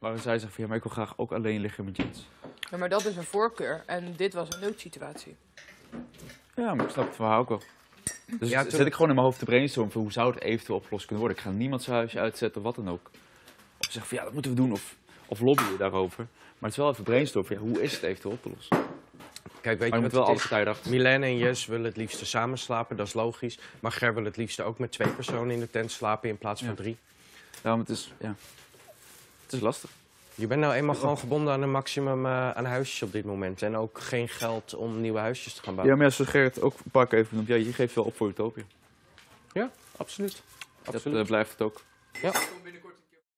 waarin zij zegt van ja, maar ik wil graag ook alleen liggen met Jens. Ja, maar dat is een voorkeur en dit was een noodsituatie. Ja, maar ik snap het verhaal ook wel. Dus Ja, zet ik gewoon in mijn hoofd te brainstormen van hoe zou het eventueel opgelost kunnen worden. Ik ga niemand zijn huisje uitzetten of wat dan ook. Of zeggen van ja, dat moeten we doen of lobbyen daarover. Maar het is wel even brainstormen van ja, hoe is het eventueel op te lossen. Kijk, weet Maar je je moet wat wel het altijd is? tijden achter. Milène en Jens willen het liefst samen slapen, dat is logisch. Maar Ger wil het liefst ook met 2 personen in de tent slapen in plaats van Ja. 3. Daarom het is lastig. Je bent nou eenmaal gewoon gebonden aan een maximum aan huisjes op dit moment. En ook geen geld om nieuwe huisjes te gaan Ja, bouwen. maar ja, zoals Gerrit ook een paar keer even noemt, ja, je geeft wel op voor Utopia. Ja, absoluut. Dat blijft het ook. Ja.